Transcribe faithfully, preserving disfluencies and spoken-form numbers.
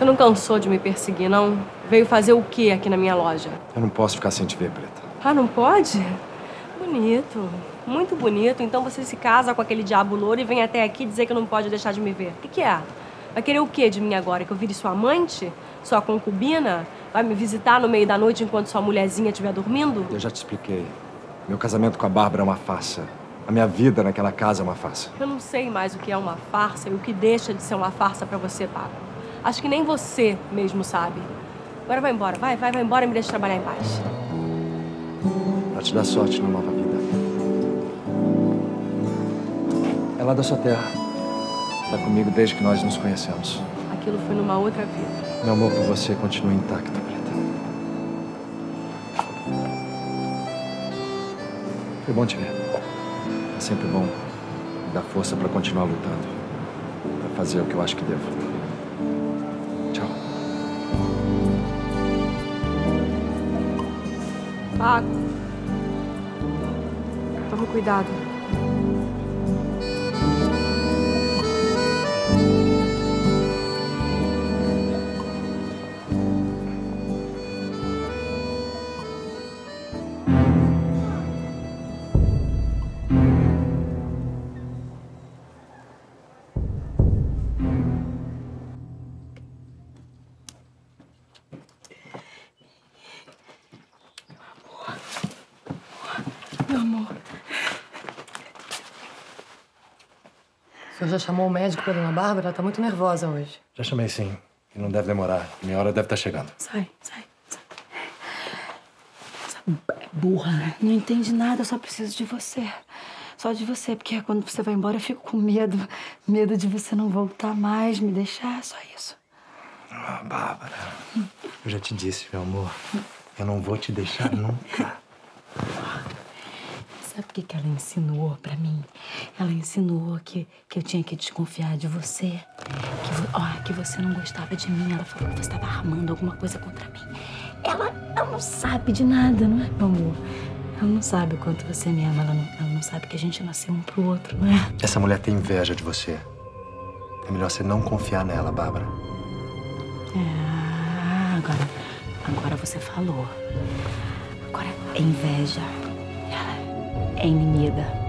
Você não cansou de me perseguir, não? Veio fazer o quê aqui na minha loja? Eu não posso ficar sem te ver, Preta. Ah, não pode? Bonito. Muito bonito. Então você se casa com aquele diabo louro e vem até aqui dizer que não pode deixar de me ver. O que que é? Vai querer o quê de mim agora? Que eu vire sua amante? Sua concubina? Vai me visitar no meio da noite enquanto sua mulherzinha estiver dormindo? Eu já te expliquei. Meu casamento com a Bárbara é uma farsa. A minha vida naquela casa é uma farsa. Eu não sei mais o que é uma farsa e o que deixa de ser uma farsa pra você, Pablo. Acho que nem você mesmo sabe. Agora vai embora. Vai, vai, vai embora e me deixa trabalhar em paz. Pra te dar sorte na nova vida. É lá da sua terra. Tá comigo desde que nós nos conhecemos. Aquilo foi numa outra vida. Meu amor por você continua intacto, Preta. Foi bom te ver. É sempre bom me dar força pra continuar lutando. Pra fazer o que eu acho que devo. Tchau. Paco. Toma cuidado. Meu amor. O senhor já chamou o médico pra dona Bárbara? Ela tá muito nervosa hoje. Já chamei sim. E não deve demorar. Minha hora deve estar chegando. Sai, sai, sai. Essa burra, né? Não entende nada, eu só preciso de você. Só de você, porque quando você vai embora eu fico com medo. Medo de você não voltar mais, me deixar, só isso. Ah, Bárbara. Eu já te disse, meu amor. Eu não vou te deixar nunca. Sabe o que que ela insinuou pra mim? Ela insinuou que, que eu tinha que desconfiar de você. Que, vo, ó, que você não gostava de mim. Ela falou que você estava armando alguma coisa contra mim. Ela, ela não sabe de nada, não é, meu amor? Ela não sabe o quanto você me ama. Ela não, ela não sabe que a gente nasceu um pro outro, não é? Essa mulher tem inveja de você. É melhor você não confiar nela, Bárbara. Ah, agora, agora você falou. Agora é inveja. Ela é inimiga.